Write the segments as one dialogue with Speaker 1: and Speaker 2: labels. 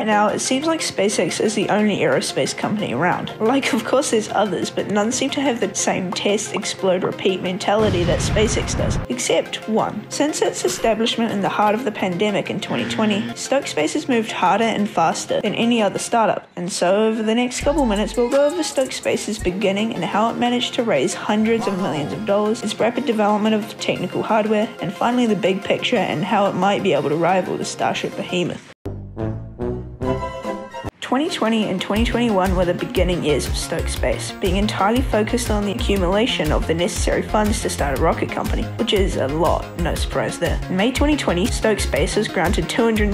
Speaker 1: right now, it seems like SpaceX is the only aerospace company around. Like, of course there's others, but none seem to have the same test, explode, repeat mentality that SpaceX does. Except one. Since its establishment in the heart of the pandemic in 2020, Stoke Space has moved harder and faster than any other startup. And so over the next couple minutes, we'll go over Stoke Space's beginning and how it managed to raise hundreds of millions of dollars, its rapid development of technical hardware, and finally the big picture and how it might be able to rival the Starship behemoth. 2020 and 2021 were the beginning years of Stoke Space, being entirely focused on the accumulation of the necessary funds to start a rocket company, which is a lot, no surprise there. In May 2020, Stoke Space was granted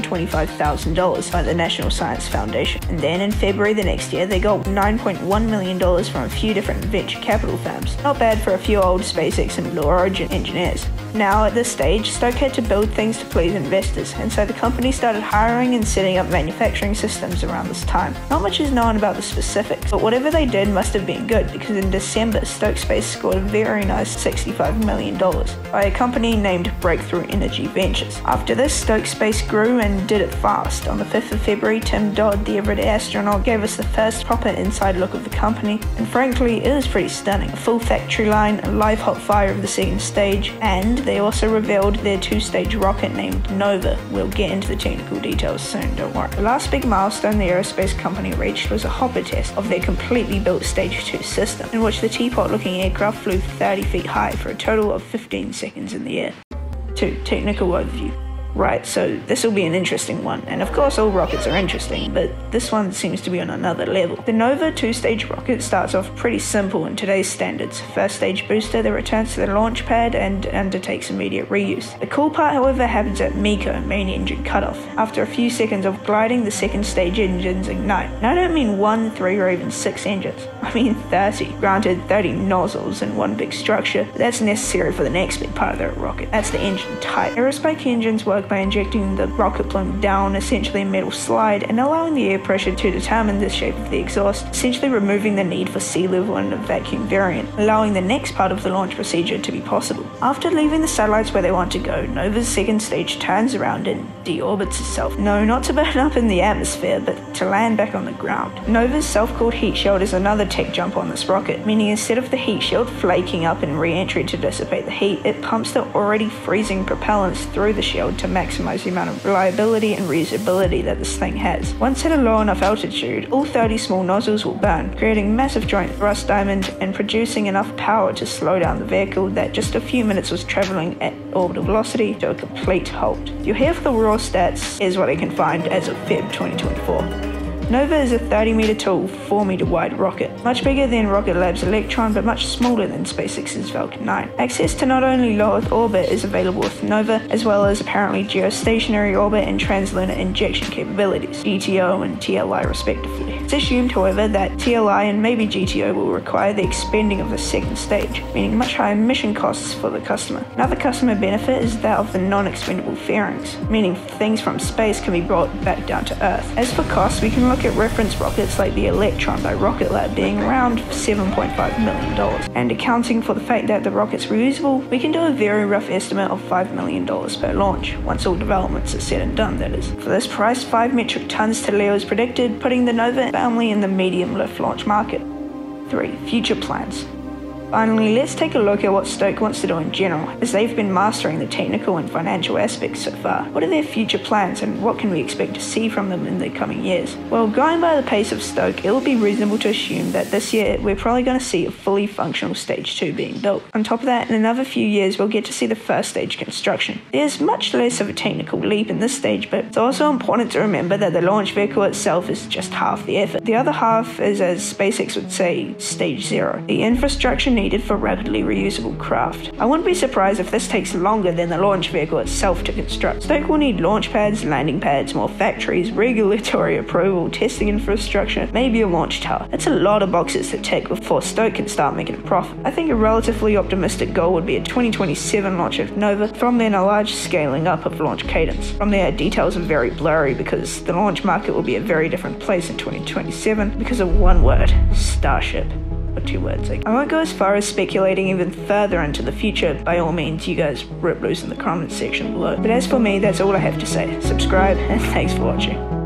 Speaker 1: $225,000 by the National Science Foundation, and then in February the next year they got $9.1 million from a few different venture capital firms. Not bad for a few old SpaceX and Blue Origin engineers. Now at this stage, Stoke had to build things to please investors, and so the company started hiring and setting up manufacturing systems around this time. Not much is known about the specifics, but whatever they did must have been good, because in December, Stoke Space scored a very nice $65 million by a company named Breakthrough Energy Ventures. After this, Stoke Space grew and did it fast. On the 5th of February, Tim Dodd, the everyday astronaut, gave us the first proper inside look of the company, and frankly, it was pretty stunning. A full factory line, a live hot fire of the second stage, and they also revealed their two-stage rocket named Nova. We'll get into the technical details soon, don't worry. The last big milestone the aerospace company reached was a hopper test of their completely built Stage 2 system, in which the teapot-looking aircraft flew 30 feet high for a total of 15 seconds in the air. 2. Technical overview. Right, so this will be an interesting one, and of course all rockets are interesting, but this one seems to be on another level. The Nova two-stage rocket starts off pretty simple in today's standards. First stage booster that returns to the launch pad and undertakes immediate reuse. The cool part, however, happens at MECO, main engine cutoff. After a few seconds of gliding, the second stage engines ignite. Now I don't mean 1, 3 or even 6 engines, I mean 30. Granted, 30 nozzles in one big structure, but that's necessary for the next big part of the rocket. That's the engine type. Aerospace engines work by injecting the rocket plume down essentially a metal slide and allowing the air pressure to determine the shape of the exhaust, essentially removing the need for sea level and a vacuum variant, allowing the next part of the launch procedure to be possible. After leaving the satellites where they want to go, Nova's second stage turns around and deorbits itself. No, not to burn up in the atmosphere, but to land back on the ground. Nova's self-cooled heat shield is another tech jump on this rocket, meaning instead of the heat shield flaking up in re-entry to dissipate the heat, it pumps the already freezing propellants through the shield to maximize the amount of reliability and reusability that this thing has. Once at a low enough altitude, all 30 small nozzles will burn, creating massive joint thrust diamond and producing enough power to slow down the vehicle that just a few minutes was traveling at orbital velocity to a complete halt. You'll hear for the raw stats is what I can find as of Feb 2024. Nova is a 30-meter tall, 4-meter wide rocket, much bigger than Rocket Lab's Electron but much smaller than SpaceX's Falcon 9. Access to not only low Earth orbit is available with Nova, as well as apparently geostationary orbit and translunar injection capabilities, GTO and TLI respectively. It's assumed, however, that TLI and maybe GTO will require the expending of the second stage, meaning much higher mission costs for the customer. Another customer benefit is that of the non-expendable fairings, meaning things from space can be brought back down to Earth. As for costs, we can look at reference rockets like the Electron by Rocket Lab being around $7.5 million. And accounting for the fact that the rocket's reusable, we can do a very rough estimate of $5 million per launch, once all developments are said and done, that is. For this price, 5 metric tons to Leo is predicted, putting the Nova family in the medium lift launch market. 3. Future plans. Finally, let's take a look at what Stoke wants to do in general, as they've been mastering the technical and financial aspects so far. What are their future plans and what can we expect to see from them in the coming years? Well, going by the pace of Stoke, it will be reasonable to assume that this year we're probably going to see a fully functional Stage 2 being built. On top of that, in another few years we'll get to see the first stage construction. There's much less of a technical leap in this stage, but it's also important to remember that the launch vehicle itself is just half the effort. The other half is, as SpaceX would say, Stage 0, the infrastructure needed for rapidly reusable craft. I wouldn't be surprised if this takes longer than the launch vehicle itself to construct. Stoke will need launch pads, landing pads, more factories, regulatory approval, testing infrastructure, maybe a launch tower. That's a lot of boxes to tick before Stoke can start making a profit. I think a relatively optimistic goal would be a 2027 launch of Nova, from then a large scaling up of launch cadence. From there, details are very blurry because the launch market will be a very different place in 2027 because of one word: Starship. 2 words. I won't go as far as speculating even further into the future. By all means, you guys rip loose in the comments section below. But as for me, that's all I have to say. Subscribe, and thanks for watching.